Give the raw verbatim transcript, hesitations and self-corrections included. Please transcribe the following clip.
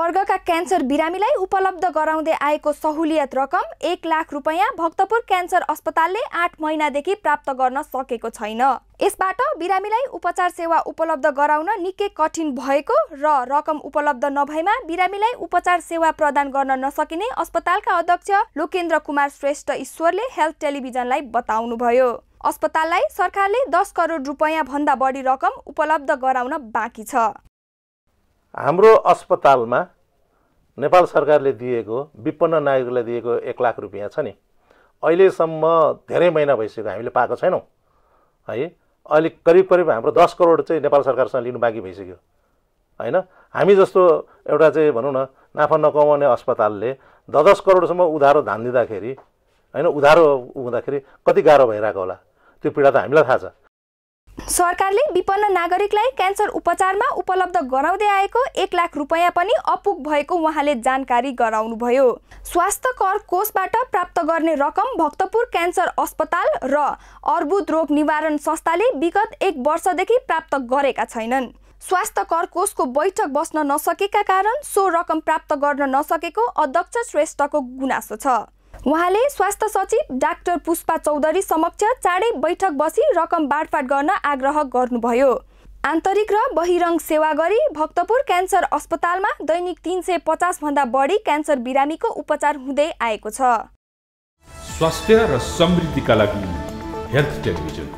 वर्गका क्यान्सर बिरामीलाई उपलब्ध गराउँदै आएको सहुलियत रकम एक लाख रुपैयाँ भक्तपुर क्यान्सर अस्पतालले आठ महिनादेखि प्राप्त गर्न सकेको छैन। यसबाट बिरामीलाई उपचार सेवा उपलब्ध गराउन निकै कठिन भएको र रकम उपलब्ध नभएमा बिरामीलाई उपचार सेवा प्रदान गर्न नसकिने अस्पतालका अध्यक्ष लोकेन्द्र कुमार श्रेष्ठ ईश्वरले हेल्थ टेलिभिजनलाई बताउनुभयो। अस्पताललाई सरकारले दस करोड रुपैयाँ भन्दा बढी रकम उपलब्ध गराउन बाँकी छ। हाम्रो अस्पतालमा नेपाल सरकारले दिएको विपन्न नागरिकलाई दिएको एक लाख रुपैयाँ छ नि, अहिलेसम्म धेरै महिना भइसक्यो हामीले पाएको छैनौँ है। अहिले करिब करिब हाम्रो दस करोड चाहिँ नेपाल सरकारसँग लिनु बाँकी भइसक्यो हैन। हामी जस्तो एउटा चाहिँ भनौँ न नाफा नकमाउने अस्पतालले दस दस करोडसम्म उधारो धान दिँदाखेरि हैन, उधारो हुँदाखेरि कति गाह्रो भइरहेको होला, त्यो पीडा त हामीलाई थाहा छ। सरकारले विपन्न नागरिकलाई क्यान्सर उपचारमा उपलब्ध गराउँदै आएको एक लाख रुपैयाँ पनि अपुग भएको उहाँले जानकारी गराउनुभयो। स्वास्थ्य कर कोषबाट प्राप्त गर्ने रकम भक्तपुर क्यान्सर अस्पताल र अर्बुद रोग निवारण संस्थाले विगत एक वर्षदेखि प्राप्त गरेका छैनन्। स्वास्थ्य कर कोषको बैठक बस्न नसकेका कारण सो रकम प्राप्त गर्न नसकेको अध्यक्ष श्रेष्ठको गुनासो छ। उहाँले स्वास्थ्य सचिव डाक्टर पुष्पा चौधरी समक्ष चाँडै बैठक बसी रकम बाँडफाँड गर्न आग्रह गर्नुभयो। आन्तरिक र बहिरङ्ग सेवा गरी भक्तपुर क्यान्सर अस्पतालमा दैनिक तीन सय पचास भन्दा बढी क्यान्सर बिरामीको उपचार हुँदै आएको छ। स्वास्थ्य र समृद्धिका लागि हेल्थ टेलिभिजन।